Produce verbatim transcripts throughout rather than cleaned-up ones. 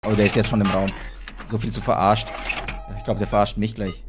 Oh, der ist jetzt schon im Raum. So viel zu verarscht. Ich glaube, der verarscht mich gleich.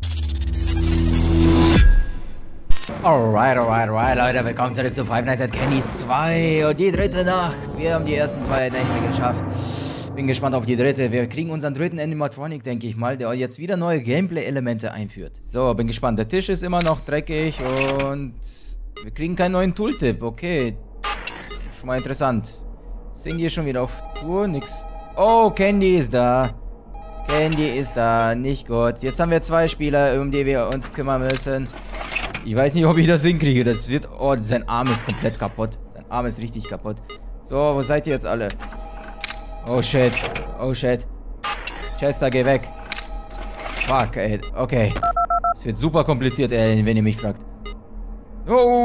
Alright, alright, alright, Leute. Willkommen zurück zu Five Nights at Kenny's zwei. Und die dritte Nacht. Wir haben die ersten zwei Nächte geschafft. Bin gespannt auf die dritte. Wir kriegen unseren dritten Animatronic, denke ich mal, der jetzt wieder neue Gameplay-Elemente einführt. So, bin gespannt. Der Tisch ist immer noch dreckig und wir kriegen keinen neuen Tooltip. Okay. Schon mal interessant. Cindy ist schon wieder auf Tour. Nix. Oh, Candy ist da. Candy ist da. Nicht gut. Jetzt haben wir zwei Spieler, um die wir uns kümmern müssen. Ich weiß nicht, ob ich das hinkriege. Das wird... Oh, sein Arm ist komplett kaputt. Sein Arm ist richtig kaputt. So, wo seid ihr jetzt alle? Oh, shit. Oh, shit. Chester, geh weg. Fuck, ey. Okay. Es wird super kompliziert, ey, wenn ihr mich fragt. Oh,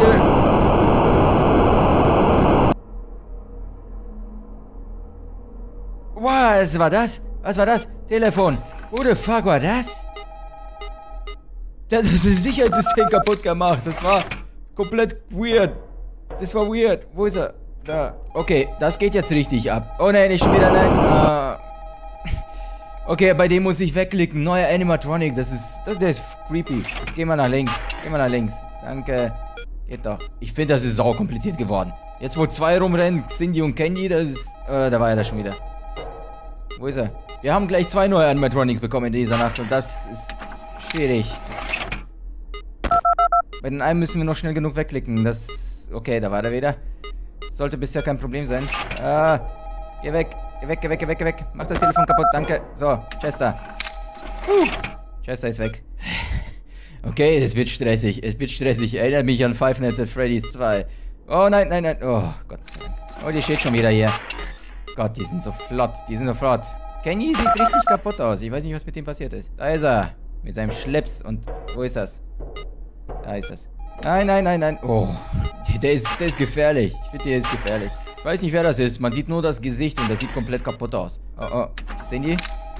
yeah. Was war das? Was war das? Telefon. Who the fuck war das? Das ist das Sicherheitssystem kaputt gemacht. Das war komplett weird. Das war weird. Wo ist er? Da. Okay, das geht jetzt richtig ab. Oh nein, nicht schon wieder. Nein. Uh. Okay, bei dem muss ich wegklicken. Neuer Animatronic. Das ist. Das, der ist creepy. Jetzt gehen wir nach links. Gehen wir nach links. Danke. Geht doch. Ich finde, das ist sau kompliziert geworden. Jetzt, wo zwei rumrennen, Cindy und Candy, das ist. Uh, da war er da schon wieder. Wo ist er? Wir haben gleich zwei neue Animatronics bekommen in dieser Nacht. Und das ist schwierig. Bei den einen müssen wir noch schnell genug wegklicken. Das. Okay, da war er wieder. Sollte bisher kein Problem sein. Ah, geh weg. Geh weg, geh weg, geh weg, geh weg. Mach das Telefon kaputt. Danke. So, Chester. Uh, Chester ist weg. Okay, es wird stressig. Es wird stressig. Erinnert mich an Five Nights at Freddy's zwei. Oh nein, nein, nein. Oh Gott sei Dank. Oh, die steht schon wieder hier. Gott, die sind so flott. Die sind so flott. Kenny sieht richtig kaputt aus. Ich weiß nicht, was mit ihm passiert ist. Da ist er. Mit seinem Schlips. Und wo ist das? Da ist es. Nein, nein, nein, nein. Oh, der ist, der ist gefährlich. Ich finde, der ist gefährlich. Ich weiß nicht, wer das ist. Man sieht nur das Gesicht und das sieht komplett kaputt aus. Oh, oh. Cindy?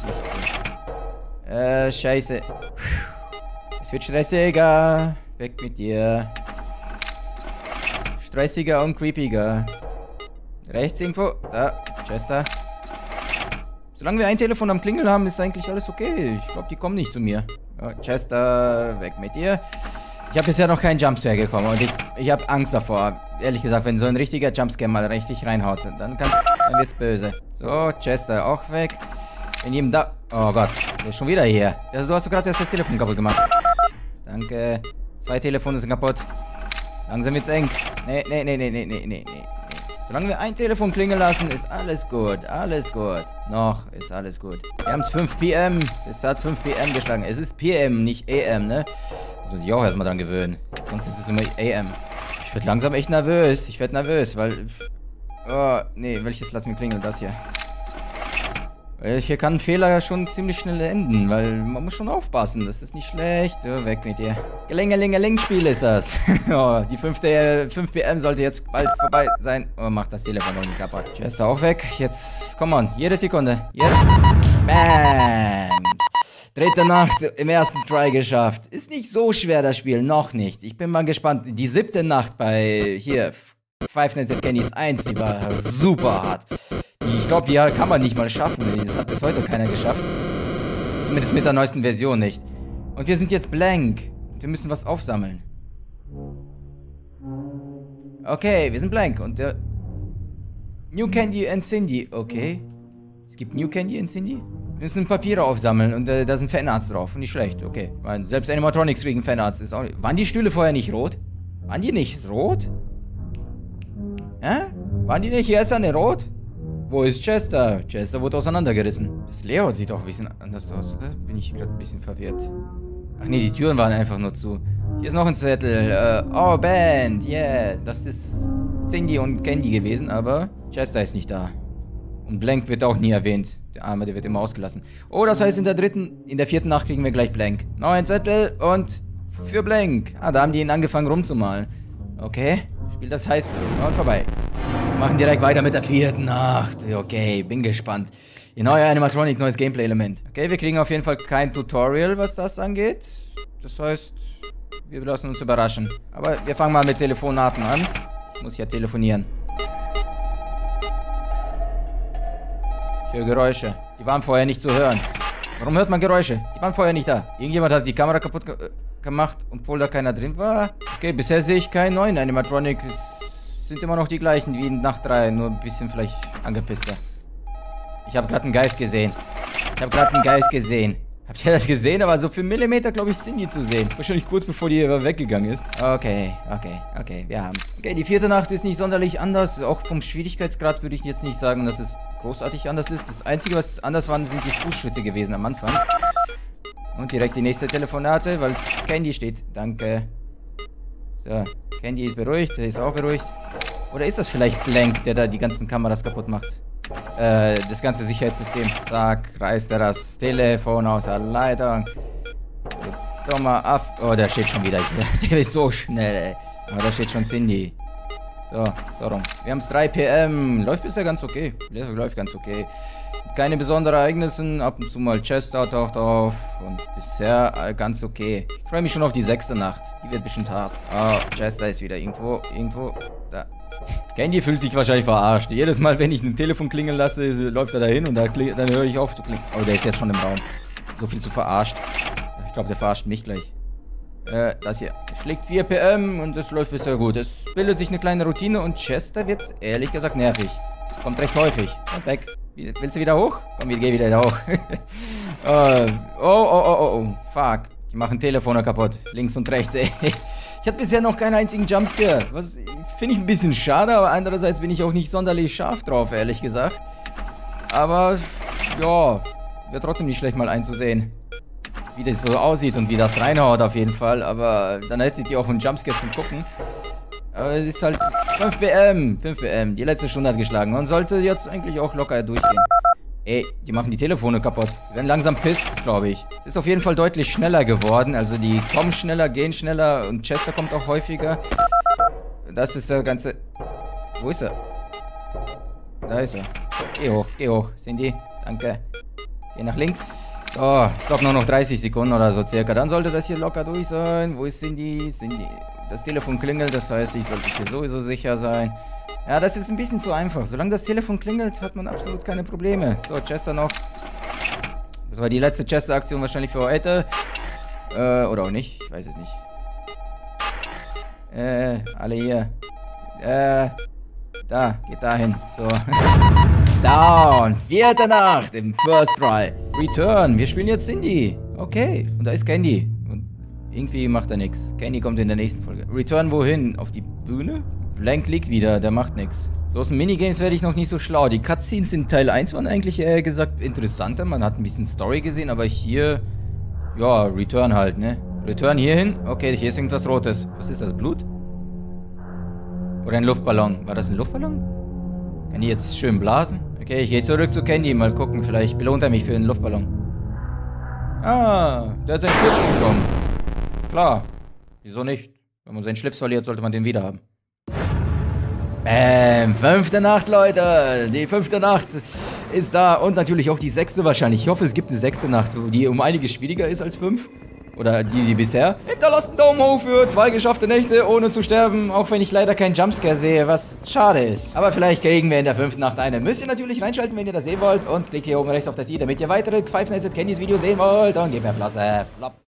Äh, scheiße. Es wird stressiger. Weg mit dir. Stressiger und creepiger. Rechts irgendwo. Da, Chester. Solange wir ein Telefon am Klingeln haben, ist eigentlich alles okay. Ich glaube, die kommen nicht zu mir. Oh, Chester, weg mit dir. Ich habe bisher noch keinen Jumpscare bekommen und ich, ich habe Angst davor. Ehrlich gesagt, wenn so ein richtiger Jumpscare mal richtig reinhaut, dann, kann's, dann wird's böse. So, Chester auch weg. In jedem da... Oh Gott, der ist schon wieder hier. Du hast gerade erst das Telefon kaputt gemacht. Danke. Zwei Telefone sind kaputt. Langsam wird's eng. Nee, nee, nee, nee, nee, nee, nee, nee. Solange wir ein Telefon klingeln lassen, ist alles gut. Alles gut. Noch ist alles gut. Wir haben es fünf P M Es hat fünf P M geschlagen. Es ist P M, nicht A M, ne? Das muss ich auch erstmal dran gewöhnen. Sonst ist es immer A M. Ich werde langsam echt nervös. Ich werde nervös, weil... Oh, nee, welches lassen wir klingeln? Das hier. Weil hier kann ein Fehler schon ziemlich schnell enden, weil man muss schon aufpassen. Das ist nicht schlecht. Oh, weg mit dir. Gelingelingeling-Spiel ist das. Oh, die fünfte, fünf P M sollte jetzt bald vorbei sein. Oh, macht das Telefon noch nicht kaputt. Chester auch weg. Jetzt, come on. Jede Sekunde. Jetzt. Bam. Dritte Nacht im ersten Try geschafft. Ist nicht so schwer, das Spiel. Noch nicht. Ich bin mal gespannt. Die siebte Nacht bei, hier, Five Nights at Kenny's eins, die war super hart. Ich glaube, die kann man nicht mal schaffen. Das hat bis heute keiner geschafft. Zumindest mit der neuesten Version nicht. Und wir sind jetzt blank. Wir müssen was aufsammeln. Okay, wir sind blank. Und der... New Candy and Cindy. Okay. Es gibt New Candy and Cindy? Wir müssen Papiere aufsammeln und äh, da sind Fanarts drauf. Nicht schlecht, okay. Meine, selbst Animatronics kriegen Fanarts. Ist auch nicht... Waren die Stühle vorher nicht rot? Waren die nicht rot? Hä? Waren die nicht erst eine rot? Wo ist Chester? Chester wurde auseinandergerissen. Das Layout sieht auch ein bisschen anders aus, oder? Bin ich gerade ein bisschen verwirrt. Ach nee, die Türen waren einfach nur zu. Hier ist noch ein Zettel. Äh, oh, Band, yeah. Das ist Cindy und Candy gewesen, aber Chester ist nicht da. Und Blank wird auch nie erwähnt. Der Arme, der wird immer ausgelassen. Oh, das heißt, in der dritten, in der vierten Nacht kriegen wir gleich Blank. Noch ein Zettel und für Blank. Ah, da haben die ihn angefangen rumzumalen. Okay, Spiel das heißt, und vorbei. Wir machen direkt weiter mit der vierten Nacht. Okay, bin gespannt. Ihr neuer Animatronic, neues Gameplay-Element. Okay, wir kriegen auf jeden Fall kein Tutorial, was das angeht. Das heißt, wir lassen uns überraschen. Aber wir fangen mal mit Telefonaten an. Ich muss ja telefonieren. höre Geräusche. Die waren vorher nicht zu hören. Warum hört man Geräusche? Die waren vorher nicht da. Irgendjemand hat die Kamera kaputt ge gemacht, obwohl da keiner drin war. Okay, bisher sehe ich keinen neuen Animatronic. Es sind immer noch die gleichen wie in Nacht drei, nur ein bisschen vielleicht angepisster. Ich habe gerade einen Geist gesehen. Ich habe gerade einen Geist gesehen. Habt ihr das gesehen? Aber so für Millimeter, glaube ich, sind die zu sehen. Wahrscheinlich kurz bevor die weggegangen ist. Okay, okay, okay, wir haben's. Okay, die vierte Nacht ist nicht sonderlich anders. Auch vom Schwierigkeitsgrad würde ich jetzt nicht sagen, dass es großartig anders ist. Das Einzige, was anders war, sind die Fußschritte gewesen am Anfang. Und direkt die nächste Telefonate, weil Candy steht. Danke. So, Candy ist beruhigt, der ist auch beruhigt. Oder ist das vielleicht Blank, der da die ganzen Kameras kaputt macht? Äh, das ganze Sicherheitssystem. Zack, reißt er das Telefon aus der Leitung. Dummer Aff. Oh, der steht schon wieder hier. Der ist so schnell, ey. Aber da steht schon Cindy. So, so rum. Wir haben es drei P M Läuft bisher ganz okay. Läuft ganz okay. Keine besonderen Ereignisse. Ab und zu mal Chester taucht auf. Und bisher ganz okay. Ich freue mich schon auf die sechste Nacht. Die wird bestimmt hart. Oh, Chester ist wieder irgendwo. Irgendwo. Da. Candy fühlt sich wahrscheinlich verarscht. Jedes Mal, wenn ich ein Telefon klingeln lasse, läuft er dahin und da dann höre ich auf zu klingeln. Oh, der ist jetzt schon im Raum. So viel zu verarscht. Ich glaube, der verarscht mich gleich. Äh, das hier. Schlägt vier P M und es läuft bisher gut. Es bildet sich eine kleine Routine und Chester wird ehrlich gesagt nervig. Kommt recht häufig. Und weg. Willst du wieder hoch? Komm, wir gehen wieder hoch. uh, oh, oh, oh, oh, oh. Fuck. Die machen Telefone kaputt. Links und rechts, ey. Ich hatte bisher noch keinen einzigen Jumpscare. Was finde ich ein bisschen schade, aber andererseits bin ich auch nicht sonderlich scharf drauf, ehrlich gesagt. Aber, ja, wäre trotzdem nicht schlecht mal einzusehen, wie das so aussieht und wie das reinhaut auf jeden Fall. Aber dann hättet ihr auch einen Jumpscare zum Gucken. Aber es ist halt fünf P M. fünf P M. Die letzte Stunde hat geschlagen. Man sollte jetzt eigentlich auch locker durchgehen. Ey, die machen die Telefone kaputt. Die werden langsam pisst, glaube ich. Es ist auf jeden Fall deutlich schneller geworden. Also die kommen schneller, gehen schneller und Chester kommt auch häufiger. Das ist der ganze... Wo ist er? Da ist er. Geh hoch, geh hoch. Cindy, danke. Geh nach links. So, ich glaube nur noch dreißig Sekunden oder so circa. Dann sollte das hier locker durch sein. Wo ist Cindy? Cindy. Das Telefon klingelt, das heißt, ich sollte hier sowieso sicher sein. Ja, das ist ein bisschen zu einfach. Solange das Telefon klingelt, hat man absolut keine Probleme. So, Chester noch. Das war die letzte Chester-Aktion wahrscheinlich für heute. Äh, oder auch nicht. Ich weiß es nicht. Äh, alle hier. Äh, da, geht dahin. So. Down. Vierte Nacht im First Try. Return. Wir spielen jetzt Cindy. Okay. Und da ist Candy. Und irgendwie macht er nichts. Candy kommt in der nächsten Folge. Return wohin? Auf die Bühne? Blank liegt wieder, der macht nichts. So aus den Minigames werde ich noch nicht so schlau. Die Cutscenes in Teil eins waren eigentlich eher gesagt interessanter. Man hat ein bisschen Story gesehen, aber hier... Ja, Return halt, ne? Return hierhin. Okay, hier ist irgendwas Rotes. Was ist das, Blut? Oder ein Luftballon. War das ein Luftballon? Kann ich jetzt schön blasen? Okay, ich gehe zurück zu Candy. Mal gucken, vielleicht belohnt er mich für den Luftballon. Ah, der hat seinen Schlips bekommen. Klar. Wieso nicht? Wenn man seinen Schlips verliert, sollte man den wieder haben. Bäm, fünfte Nacht, Leute. Die fünfte Nacht ist da. Und natürlich auch die sechste wahrscheinlich. Ich hoffe, es gibt eine sechste Nacht, die um einiges schwieriger ist als fünf. Oder die, die bisher. Hinterlasst einen Daumen hoch für zwei geschaffte Nächte, ohne zu sterben. Auch wenn ich leider keinen Jumpscare sehe, was schade ist. Aber vielleicht kriegen wir in der fünften Nacht eine. Müsst ihr natürlich reinschalten, wenn ihr das sehen wollt. Und klickt hier oben rechts auf das i, damit ihr weitere Five Nights at Candy's Videos sehen wollt. Und gebt mir Flosse. Flop.